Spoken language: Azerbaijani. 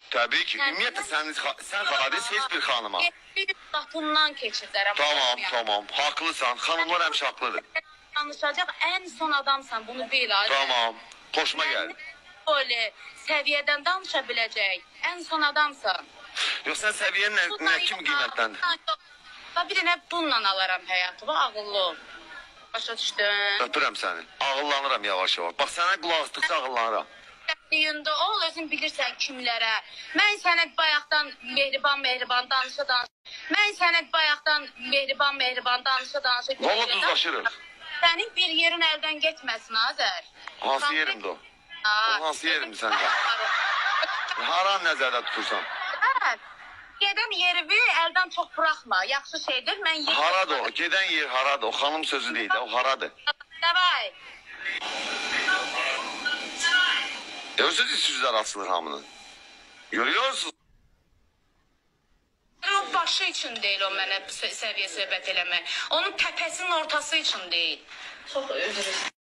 Tabii ki. Ümumiyyətlə sən xalis heç bir xanıma. Bir qapından keçirlərəm. Tamam. Haqlısan. Xanımlar həmişə haqlıdır. Danışacaq ən son adamsan, bunu bil. Tamam. Xoşuma gəldi. Böyle səviyyədən danışa biləcək ən son adamsan. Yox, sən səviyyəni nə kimi qiymətləndir? Bir dənə bununla alaram həyatımı, ağıllı ol. Başa düşdün? Öpürəm səni. Ağıllanıram yavaş-yavaş. Bax, sənə qulaq asdıqca ağıllanıram. Düyündə ol, özün bilirsən kimlərə. Mən sənə bayaqdan mehriban danışa. Mən sənə bayaqdan mehriban danışa. Valla düzlaşırıq. Sənin bir yerin əldən getməsin, Azər. Hansı yerimdir o? O hansı yerimdir səndə? Haran nəzərdə tutursan? Gedən yeri əldən çox buraxma. Yaxşı şeydir. Haradır o? Gedən yer haradır? O xanım sözü deyil. O haradır. Davay. Görürsünüz üstüzler açılır hamının. Görüyorsunuz. O başı için değil o mənə səviyyə söhbət eləmək. Onun təpəsinin ortası için değil. Çox üzr